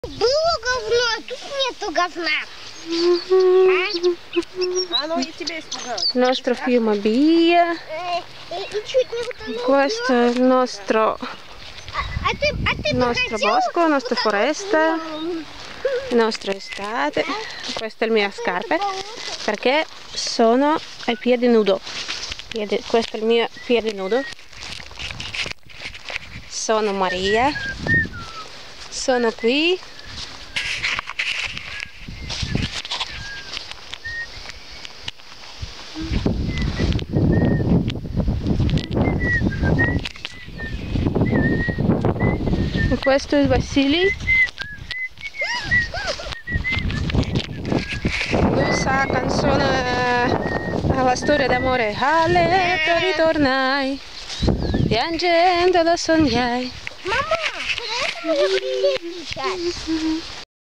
Было говно, а тут нету говна. Оно и тебя испугалось. Il nostro fiume И чуть не утонул. questo è il nostro ты bosco, la nostra foresta, la nostra estate. Questa è la mia scarpa perché sono ai piedi nudo. Questo è il mio piede nudo. Sono Maria, sono qui. E questo è Vasili. Lui sa canzone alla storia d'amore. A letto ritornai, piangendo lo sognai. Мама, куда это мы будем летать?